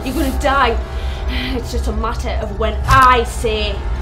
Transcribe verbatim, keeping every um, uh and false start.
You're gonna die. It's just a matter of when I say